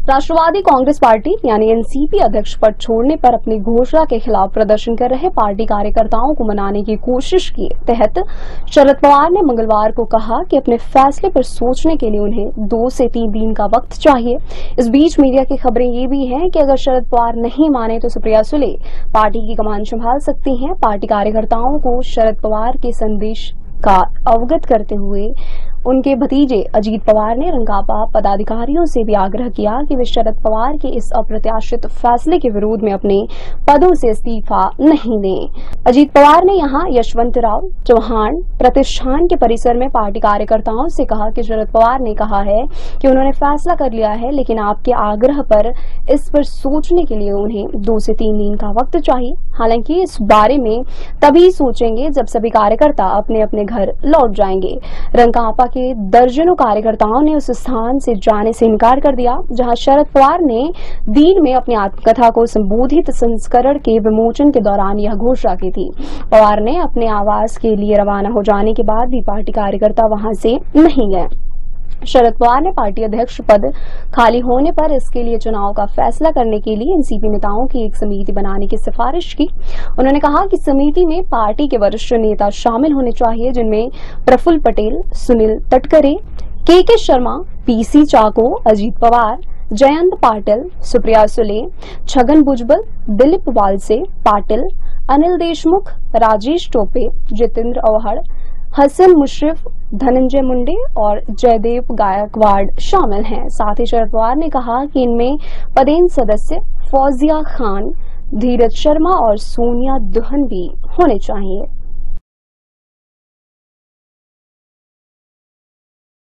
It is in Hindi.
राष्ट्रवादी कांग्रेस पार्टी यानी एनसीपी अध्यक्ष पद छोड़ने पर अपनी घोषणा के खिलाफ प्रदर्शन कर रहे पार्टी कार्यकर्ताओं को मनाने की कोशिश के तहत शरद पवार ने मंगलवार को कहा कि अपने फैसले पर सोचने के लिए उन्हें 2 से 3 दिन का वक्त चाहिए। इस बीच मीडिया की खबरें ये भी हैं कि अगर शरद पवार नहीं माने तो सुप्रिया सुले पार्टी की कमान संभाल सकती हैं। पार्टी कार्यकर्ताओं को शरद पवार के संदेश का अवगत करते हुए उनके भतीजे अजीत पवार ने रंगापा पदाधिकारियों से भी आग्रह किया कि वे शरद पवार के इस अप्रत्याशित फैसले के विरोध में अपने पदों से इस्तीफा नहीं दें। अजीत पवार ने यहां यशवंतराव चौहान प्रतिष्ठान के परिसर में पार्टी कार्यकर्ताओं से कहा कि शरद पवार ने कहा है कि उन्होंने फैसला कर लिया है, लेकिन आपके आग्रह पर इस पर सोचने के लिए उन्हें 2 से 3 दिन का वक्त चाहिए। हालांकि इस बारे में तभी सोचेंगे जब सभी कार्यकर्ता अपने अपने घर लौट जाएंगे। रंगापा के दर्जनों कार्यकर्ताओं ने उस स्थान से जाने से इनकार कर दिया जहां शरद पवार ने दिन में अपनी आत्मकथा को संबोधित संस्करण के विमोचन के दौरान यह घोषणा की थी। पवार ने अपने आवास के लिए रवाना हो जाने के बाद भी पार्टी कार्यकर्ता वहां से नहीं गए। शरद पवार ने पार्टी अध्यक्ष पद खाली होने पर इसके लिए चुनाव का फैसला करने के लिए एनसीपी नेताओं की एक समिति बनाने की सिफारिश की। उन्होंने कहा कि समिति में पार्टी के वरिष्ठ नेता शामिल होने चाहिए, जिनमें प्रफुल्ल पटेल, सुनील तटकरे, के शर्मा, पीसी चाको, अजीत पवार, जयंत पाटिल, सुप्रिया सुले, छगन भुजबल, दिलीप वालसे पाटिल, अनिल देशमुख, राजेश टोपे, जितेंद्र अवहड़, हसन मुशर्रफ, धनंजय मुंडे और जयदेव गायकवाड़ शामिल हैं। साथ ही शरद पवार ने कहा कि इनमें पदेन सदस्य फौजिया खान, धीरज शर्मा और सोनिया दुहन भी होने चाहिए।